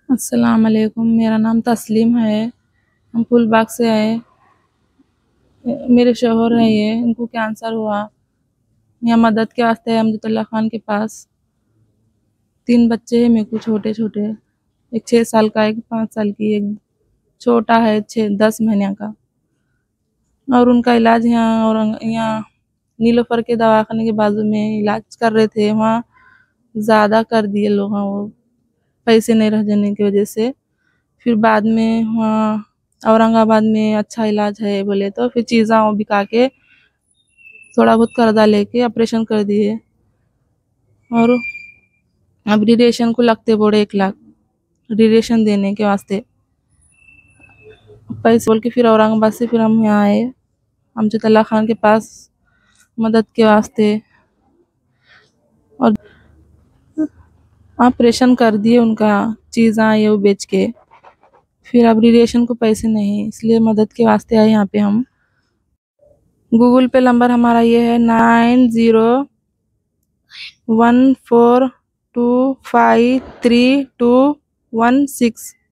अस्सलाम वालेकुम। मेरा नाम तस्लीम है। हम फूलबाग से आए। मेरे शोहर है, ये इनको कैंसर हुआ। यहाँ मदद के वास्ते है अमजदुल्ला खान के पास। 3 बच्चे हैं मेरे को, छोटे छोटे। एक 6 साल का, एक 5 साल की, एक छोटा है 10 महीने का। और उनका इलाज यहाँ, और यहाँ नीलोफर के दवाखाने के बाजू में इलाज कर रहे थे। वहाँ ज़्यादा कर दिए लोग, हाँ, वो पैसे नहीं रह जाने की वजह से। फिर बाद में वहाँ औरंगाबाद में अच्छा इलाज है बोले, तो फिर चीज़ा वो बिका के थोड़ा बहुत कर्जा लेके ऑपरेशन कर दिए। और अब रेडिएशन को लगते बोले 1 लाख रेडिएशन देने के वास्ते पैसे बोल के। फिर औरंगाबाद से फिर हम यहाँ आए अमजदुल्ला खान के पास मदद के वास्ते, और ऑपरेशन कर दिए उनका, चीज़ा ये वो बेच के। फिर अब रेडिएशन को पैसे नहीं, इसलिए मदद के वास्ते आए यहाँ पे हम। गूगल पे नंबर हमारा ये है 9014253216।